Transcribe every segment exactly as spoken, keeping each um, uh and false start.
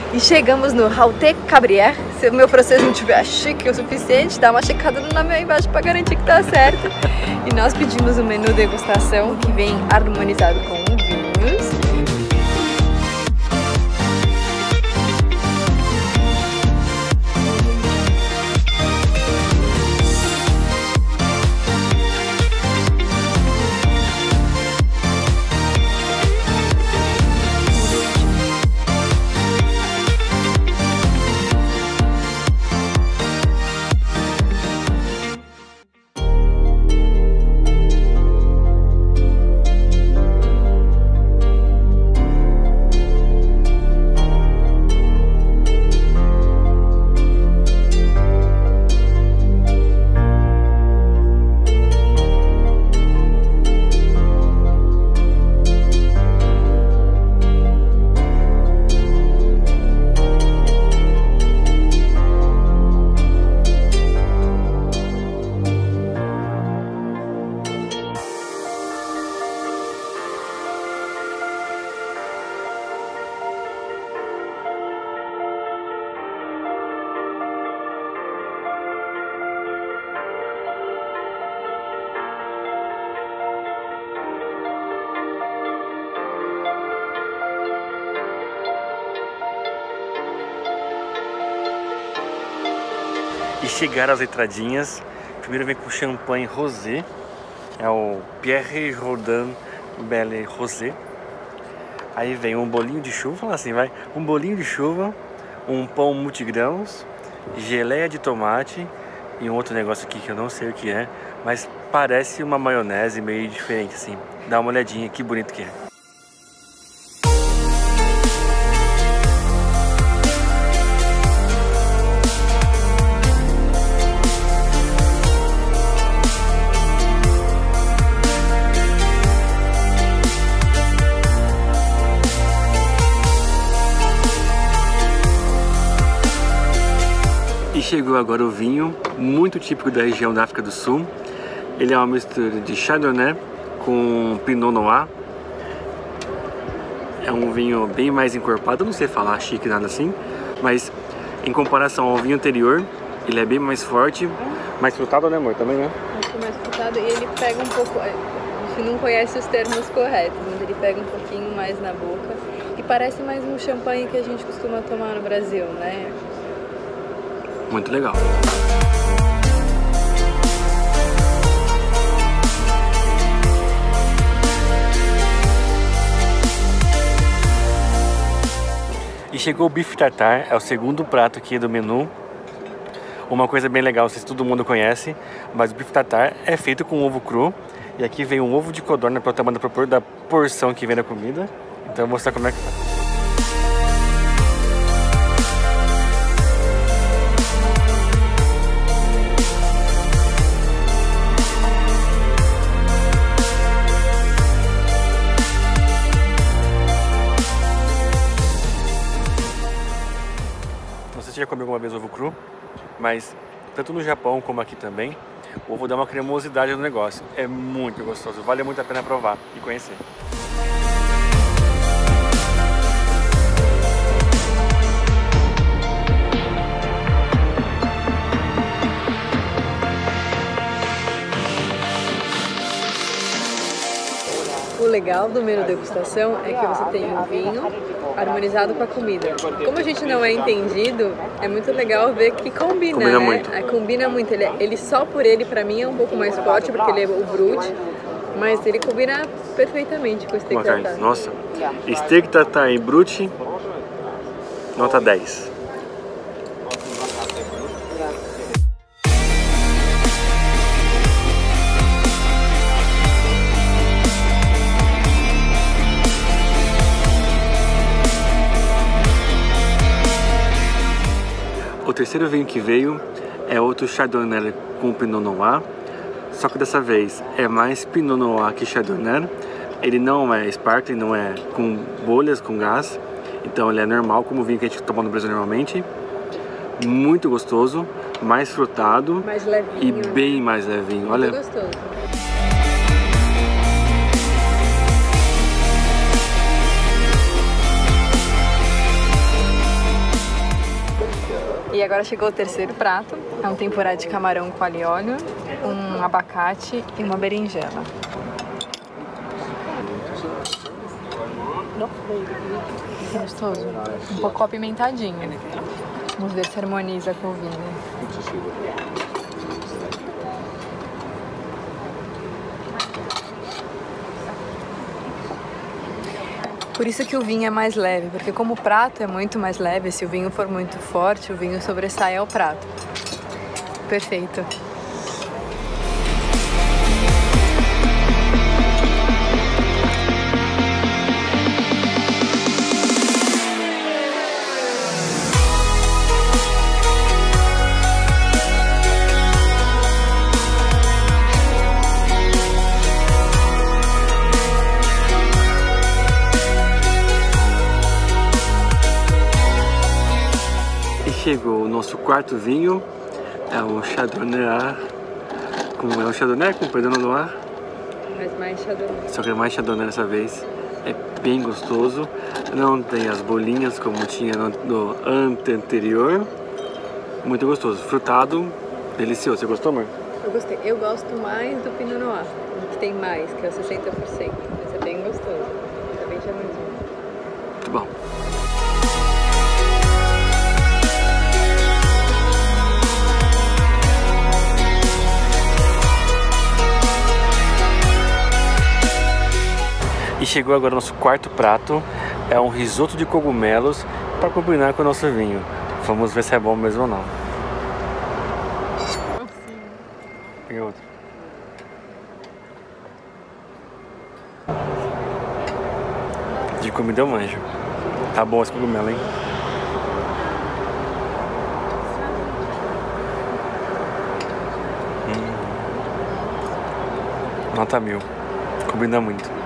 E chegamos no Haute Cabrières. Se o meu francês não tiver chique o suficiente, dá uma checada no nome aí embaixo para garantir que tá certo. E nós pedimos o menu degustação, que vem harmonizado com vinhos. E chegaram as entradinhas. Primeiro vem com o champanhe rosé, é o Pierre Rodin Belle Rosé. Aí vem um bolinho de chuva, fala assim, vai, um bolinho de chuva, um pão multigrãos, geleia de tomate e um outro negócio aqui que eu não sei o que é, mas parece uma maionese meio diferente assim. Dá uma olhadinha, que bonito que é. E chegou agora o vinho, muito típico da região da África do Sul. Ele é uma mistura de Chardonnay com Pinot Noir. É um vinho bem mais encorpado, eu não sei falar chique nada assim, mas em comparação ao vinho anterior, ele é bem mais forte, mais frutado, né amor? Também, né? Acho que mais frutado e ele pega um pouco, a gente não conhece os termos corretos, mas ele pega um pouquinho mais na boca e parece mais um champanhe que a gente costuma tomar no Brasil, né? Muito legal. E chegou o bife tartare, é o segundo prato aqui do menu. Uma coisa bem legal, não sei se todo mundo conhece, mas o bife tartare é feito com ovo cru. E aqui vem um ovo de codorna para o tamanho da porção que vem na comida. Então eu vou mostrar como é que tá. Já comi alguma vez ovo cru, mas tanto no Japão como aqui também, o ovo dá uma cremosidade no negócio. É muito gostoso, vale muito a pena provar e conhecer. O legal do menu degustação é que você tem o vinho harmonizado com a comida. Como a gente não é entendido, é muito legal ver que combina, combina né? muito. É, combina muito. Ele, ele só por ele, pra mim, é um pouco mais forte, porque ele é o brute, mas ele combina perfeitamente com o steak tartare. Nossa, steak tartare em brute, nota dez. O terceiro vinho que veio é outro Chardonnay com Pinot Noir, só que dessa vez é mais Pinot Noir que Chardonnay. Ele não é sparkling, não é com bolhas, com gás, então ele é normal, como o vinho que a gente toma no Brasil normalmente. Muito gostoso, mais frutado, mais levinho, e bem mais levinho. Muito olha. Gostoso. E agora chegou o terceiro prato. É um tempurá de camarão com alho e óleo, um abacate e uma berinjela. Gostoso. Um pouco apimentadinho. Vamos ver se harmoniza com o vinho. Por isso que o vinho é mais leve, porque como o prato é muito mais leve, se o vinho for muito forte, o vinho sobressai ao prato. Perfeito. Chegou o nosso quarto vinho, é o Chardonnay, como é o Chardonnay com Pinot Noir, mas mais Chardonnay. Só que é mais Chardonnay dessa vez, é bem gostoso, não tem as bolinhas como tinha no, no ante anterior, muito gostoso, frutado, delicioso. Você gostou, amor? Eu gostei, eu gosto mais do Pinot Noir, que tem mais, que é o sessenta por cento, mas é bem gostoso, é bem charmosinho. Muito bom. E chegou agora o nosso quarto prato, é um risoto de cogumelos para combinar com o nosso vinho. Vamos ver se é bom mesmo ou não. Peguei outro. De comida eu manjo. Tá bom esse cogumelo, hein? Hum. Nota mil. Combina muito.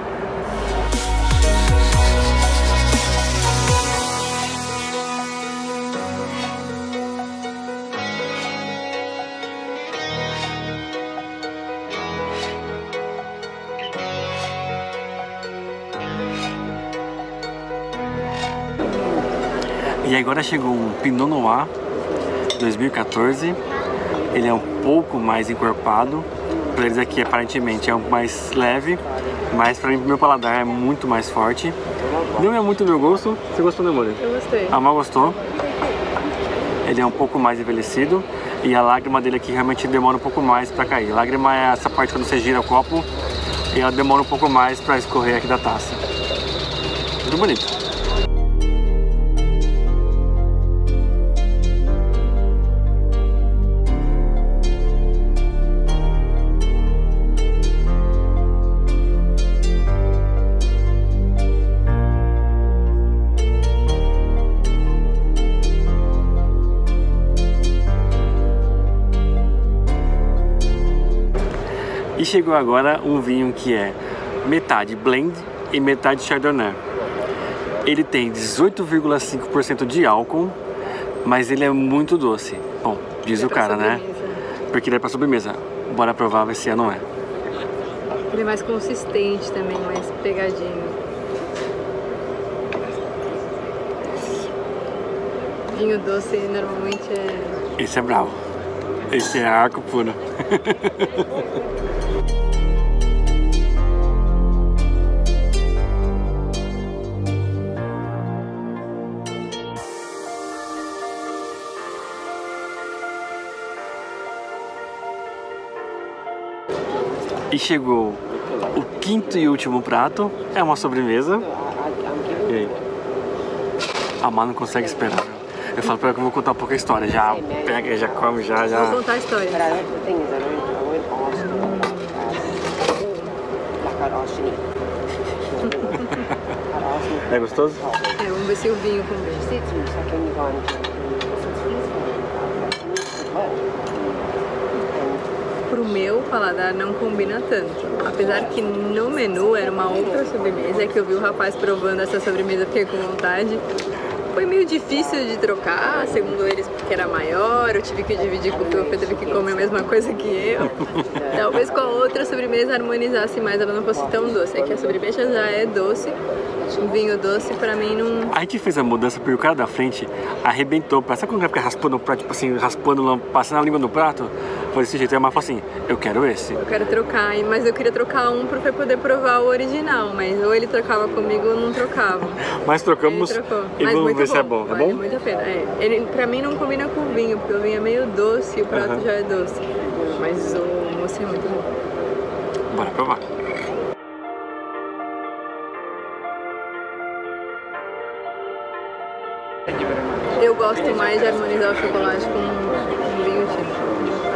E agora chegou um Pinot Noir dois mil e quatorze. Ele é um pouco mais encorpado. Para eles aqui aparentemente é um mais leve, mas para mim, pro meu paladar, é muito mais forte. Não é muito meu gosto. Você gostou, né, amor? Eu gostei. A Mal gostou. Ele é um pouco mais envelhecido e a lágrima dele aqui realmente demora um pouco mais para cair. A lágrima é essa parte quando você gira o copo e ela demora um pouco mais para escorrer aqui da taça. Muito bonito. E chegou agora um vinho que é metade blend e metade chardonnay. Ele tem dezoito vírgula cinco por cento de álcool, mas ele é muito doce. Bom, diz o cara, né? Porque ele é pra sobremesa. Bora provar, ver se é ou não é. Ele é mais consistente também, mais pegadinho. Vinho doce normalmente é... Esse é bravo. Esse é arco puro. E chegou o quinto e último prato, é uma sobremesa. E aí? A Má não consegue esperar. Eu falo pra ela que eu vou contar um pouco a história. Já pega, já come, já, já... Vou contar a história. É gostoso? É, vamos ver se o vinho combina. Pro meu paladar não combina tanto. Apesar que no menu era uma outra sobremesa, que eu vi o rapaz provando essa sobremesa, fiquei com vontade. Foi meio difícil de trocar, segundo eles, porque era maior, eu tive que dividir com o Fê, o Fê teve que comer a mesma coisa que eu. Talvez com a outra sobremesa harmonizasse mais, ela não fosse tão doce. É que a sobremesa já é doce, Um vinho doce pra mim não... A gente fez a mudança porque o cara da frente arrebentou. Sabe quando o cara fica raspando o prato, tipo assim, raspando, passando a língua no prato? Foi desse jeito. Aí a Má falou assim, eu quero esse. Eu quero trocar, mas eu queria trocar um pra poder provar o original. Mas ou ele trocava comigo ou não trocava. Mas trocamos ele trocou. e mas vamos ver bom. se é bom, tá vale bom? muito a pena. É. Ele, pra mim não combina com o vinho, porque o vinho é meio doce e o prato uhum. já é doce. Mas o moço é muito bom. Bora provar. Eu gosto mais de harmonizar o chocolate com um vinho tinto.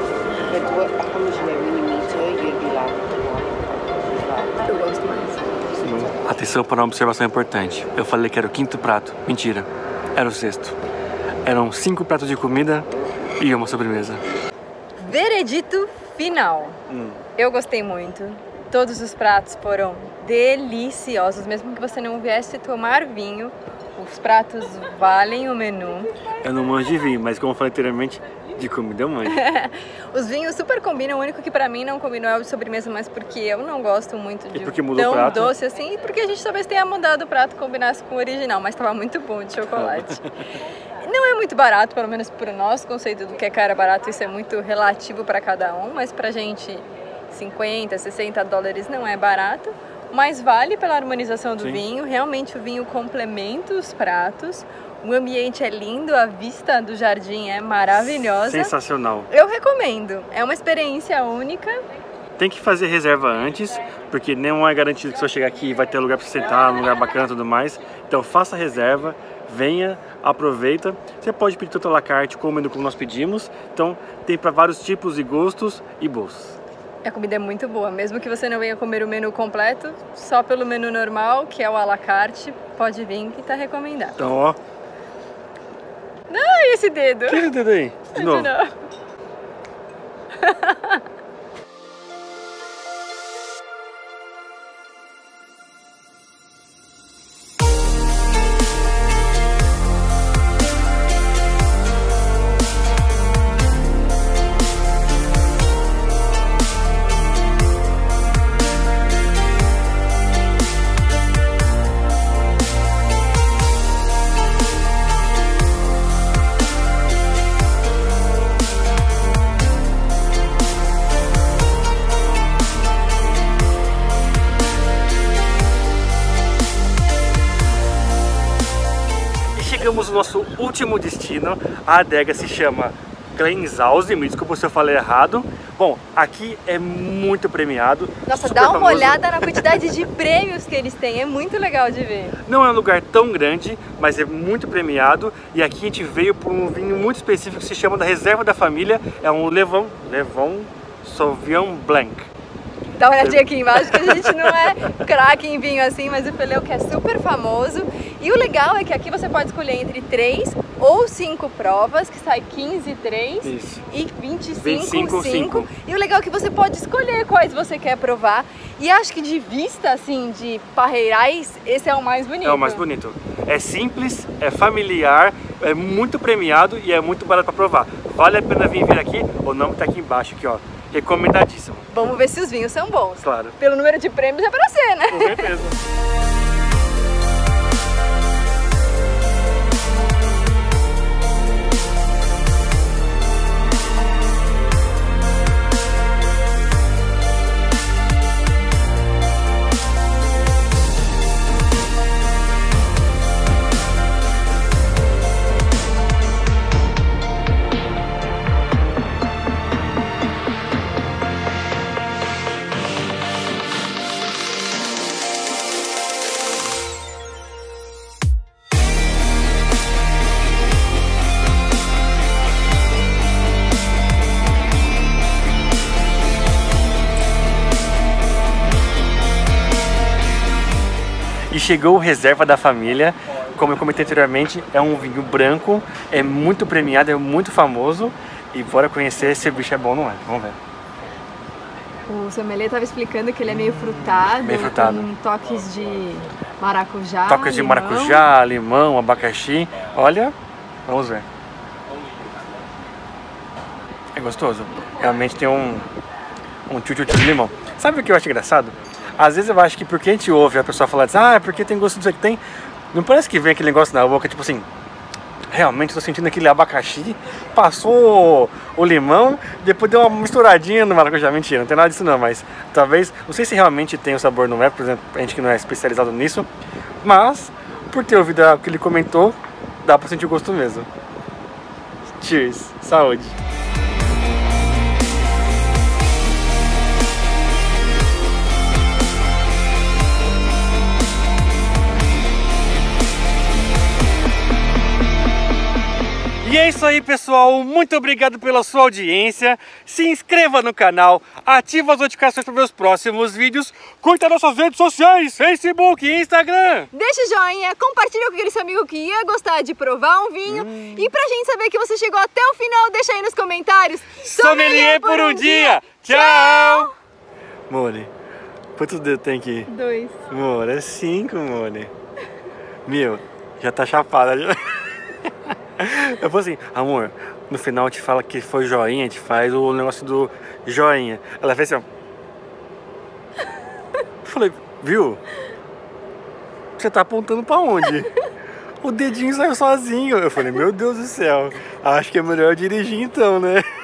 Eu gosto mais. Atenção para uma observação importante. Eu falei que era o quinto prato. Mentira. Era o sexto. Eram cinco pratos de comida e uma sobremesa. Veredito final. Hum. Eu gostei muito. Todos os pratos foram deliciosos. Mesmo que você não viesse tomar vinho, os pratos valem o menu. Eu não manjo de vinho, mas como eu falei anteriormente, de comida eu manjo. Os vinhos super combinam, o único que pra mim não combinou é o de sobremesa, mas porque eu não gosto muito de porque mudou tão o prato? doce assim, e porque a gente talvez tenha mudado o prato e combinasse com o original, mas tava muito bom de chocolate. Não é muito barato, pelo menos pro nosso conceito do que é caro barato, isso é muito relativo para cada um, mas pra gente cinquenta, sessenta dólares não é barato. Mas vale pela harmonização do Sim. vinho, realmente o vinho complementa os pratos, o ambiente é lindo, a vista do jardim é maravilhosa. Sensacional. Eu recomendo, é uma experiência única. Tem que fazer reserva antes, porque não é garantido que você chegar aqui e vai ter lugar para você sentar, um lugar bacana e tudo mais. Então faça reserva, venha, aproveita. Você pode pedir tanto à la carte como menu como nós pedimos. Então tem para vários tipos e gostos e bolsos. A comida é muito boa, mesmo que você não venha comer o menu completo, só pelo menu normal, que é o à la carte, pode vir que tá recomendado. Então, ó. Ai, esse dedo. Que esse dedo aí? De novo. De novo. Chegamos no nosso último destino. A adega se chama Glenzhausen, me desculpa se eu falei errado. Bom, aqui é muito premiado. Nossa, dá uma famoso. olhada na quantidade de prêmios que eles têm, é muito legal de ver. Não é um lugar tão grande, mas é muito premiado. E aqui a gente veio por um vinho muito específico que se chama da Reserva da Família. É um Levon, Levon Sauvignon Blanc. Dá uma olhadinha aqui embaixo, que a gente não é craque em vinho assim, mas o Peleu que é super famoso. E o legal é que aqui você pode escolher entre três ou cinco provas, que sai quinze, três Isso. e vinte e cinco, vinte e cinco, cinco. E o legal é que você pode escolher quais você quer provar. E acho que de vista, assim, de Parreirais, esse é o mais bonito. É o mais bonito. É simples, é familiar, é muito premiado e é muito barato para provar. Vale a pena vir vir aqui, o nome tá aqui embaixo, aqui ó. Recomendadíssimo. Vamos ver se os vinhos são bons. Claro. Pelo número de prêmios é pra ser, né? Com certeza. E chegou o Reserva da Família, como eu comentei anteriormente, é um vinho branco, é muito premiado, é muito famoso. E bora conhecer se o bicho é bom ou não é, vamos ver. O sommelier estava explicando que ele é meio frutado, meio frutado. com toques de maracujá, Toques de limão. maracujá, limão, abacaxi, olha, vamos ver. É gostoso, realmente tem um, um tchu-tchu-tchu de limão. Sabe o que eu acho engraçado? Às vezes eu acho que porque a gente ouve a pessoa falar assim, ah, é porque tem gosto disso aqui, tem... Não parece que vem aquele negócio na boca, tipo assim, realmente tô sentindo aquele abacaxi, passou o limão, depois deu uma misturadinha no maracujá. Mentira, não tem nada disso não, mas talvez, não sei se realmente tem o sabor, não é, por exemplo, a gente que não é especializado nisso, mas por ter ouvido o que ele comentou, dá pra sentir o gosto mesmo. Cheers, saúde! E é isso aí, pessoal, muito obrigado pela sua audiência, se inscreva no canal, ativa as notificações para ver os próximos vídeos, curta nossas redes sociais, Facebook e Instagram. Deixa o joinha, compartilha com aquele seu amigo que ia gostar de provar um vinho, hum. e pra gente saber que você chegou até o final, deixa aí nos comentários. Sommelier por um dia, tchau! Mole, quantos dedos tem aqui? Dois. Amor, é cinco, Mole. Meu, já tá chapada já. Eu falei assim, amor, no final a gente fala que foi joinha, a gente faz o negócio do joinha. Ela fez assim, ó. Eu falei, viu? Você tá apontando pra onde? O dedinho saiu sozinho. Eu falei, meu Deus do céu, acho que é melhor eu dirigir então, né?